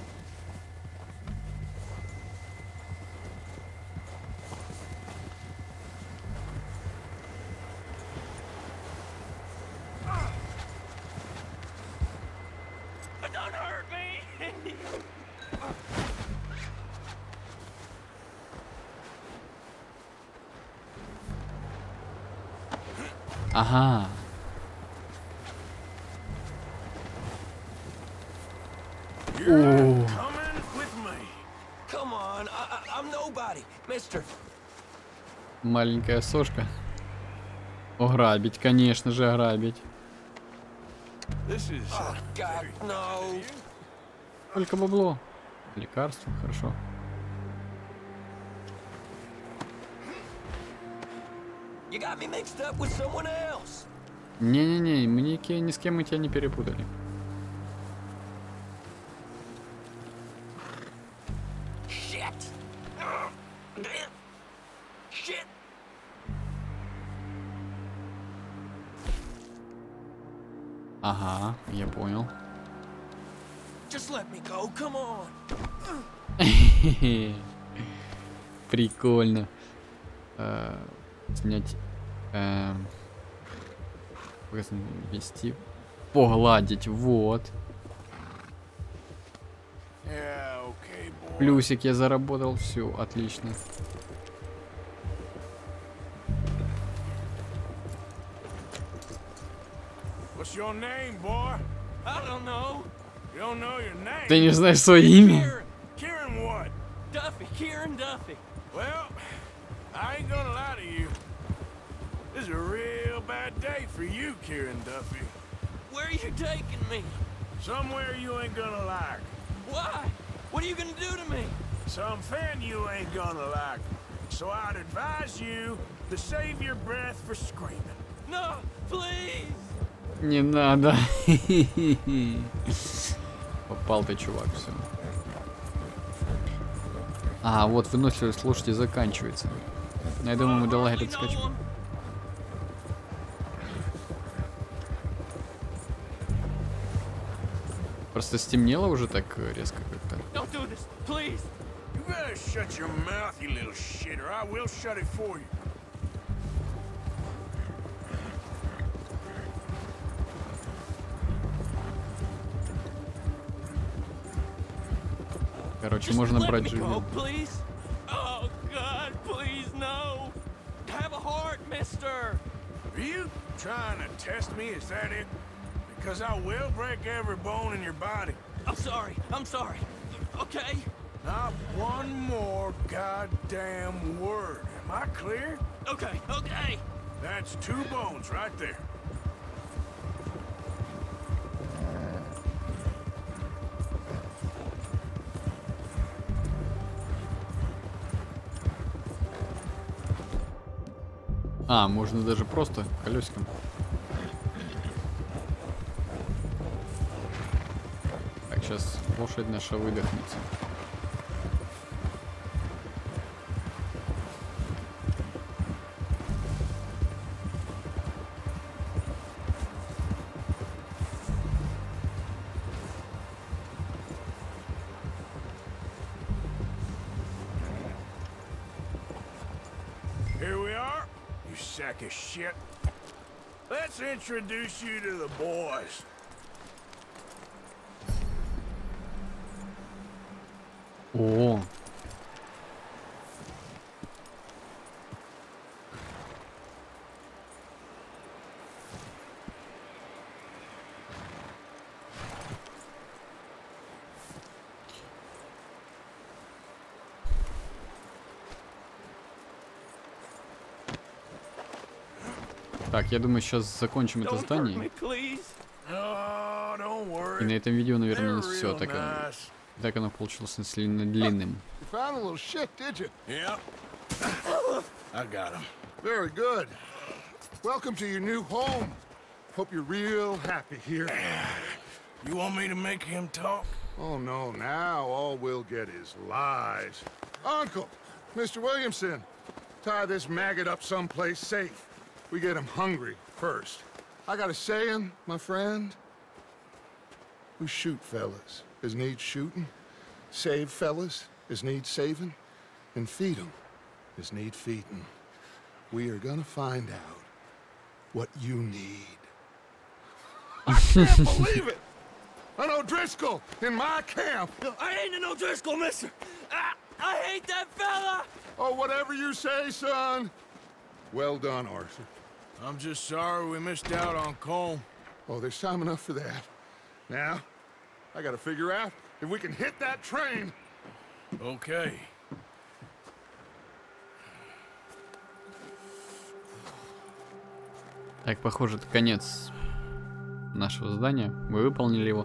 Ага. О. Маленькая сошка. Ограбить, конечно же, ограбить. Только бабло. Лекарство, хорошо. Не-не-не, мы ни, ни с кем мы тебя не перепутали. Ага, я понял. Прикольно. Uh, снять, uh, вести, погладить, вот. Yeah, okay, плюсик я заработал, все, отлично. What's your name, boy? I don't know. You don't know your name? Ты не знаешь свое имя? Kieran what? Duffy, Kieran Duffy. Well, I ain't gonna lie to you. This is a real bad day for you, Kieran Duffy. Where are you taking me? Somewhere you ain't gonna like. Why? What are you gonna do to me? Something you ain't gonna like. So I'd advise you to save your breath for screaming. No, please. Не надо. Попал ты, чувак, все. А, вот выносливость лошади заканчивается. Я думаю, мы до лагеря отскочим. Просто стемнело уже так резко как-то. Короче, можно брать живым. Because I will break every bone in your body. I'm sorry. I'm sorry. Okay? Not one more goddamn word. Am I clear? Okay, okay. That's two bones right there. А, можно даже просто колесиком. Так, сейчас лошадь наша выдохнется. Here we are, you sack of shit. Let's introduce you to the boys. О. Так, я думаю, сейчас закончим это здание. И на этом видео, наверное, у нас все. Так, так оно получилось сильно длинным. I got him. Very good. Welcome to your new home. Hope you're real happy here. You want me to make him talk? Oh, no. Now all we'll get is lies. Uncle, Mister Williamson, tie this maggot up someplace safe. We get him hungry first. I got a saying, my friend. We shoot fellas as need shooting, save fellas as need saving, and feed them as need feeding. We are gonna find out what you need. I can't believe it! An O'Driscoll in my camp! I ain't an O'Driscoll, mister! I, I hate that fella! Oh, whatever you say, son. Well done, Arthur. I'm just sorry we missed out on Colm. Oh, there's time enough for that. Now, I gotta figure out if we can hit that train. Okay. Так, похоже, это конец нашего задания. Мы выполнили его.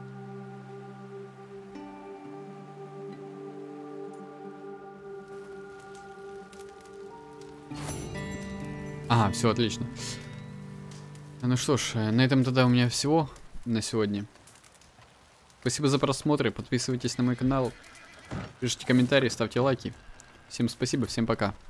А, все отлично. Ну что ж, на этом тогда у меня всего на сегодня. Спасибо за просмотр, подписывайтесь на мой канал, пишите комментарии, ставьте лайки. Всем спасибо, всем пока.